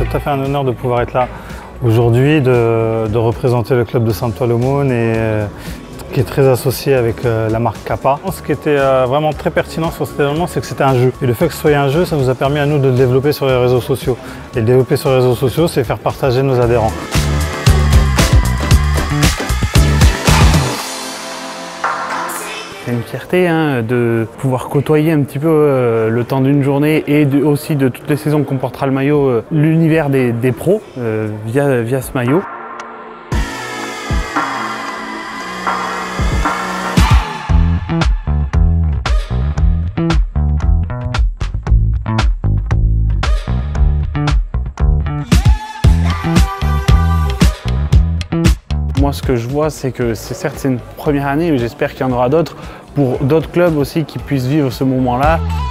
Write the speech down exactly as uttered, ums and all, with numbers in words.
tout à fait un honneur de pouvoir être là aujourd'hui, de, de représenter le club de Saint-Ouen-l'Aumône et euh, qui est très associé avec euh, la marque Kappa. Ce qui était euh, vraiment très pertinent sur cet événement, c'est que c'était un jeu. Et le fait que ce soit un jeu, ça nous a permis à nous de le développer sur les réseaux sociaux. Et le développer sur les réseaux sociaux, c'est faire partager nos adhérents. C'est une fierté hein, de pouvoir côtoyer un petit peu euh, le temps d'une journée et de, aussi de toutes les saisons que comportera le maillot, euh, l'univers des, des pros euh, via, via ce maillot. Moi, ce que je vois, c'est que c'est certes c'est une première année, mais j'espère qu'il y en aura d'autres pour d'autres clubs aussi qui puissent vivre ce moment-là.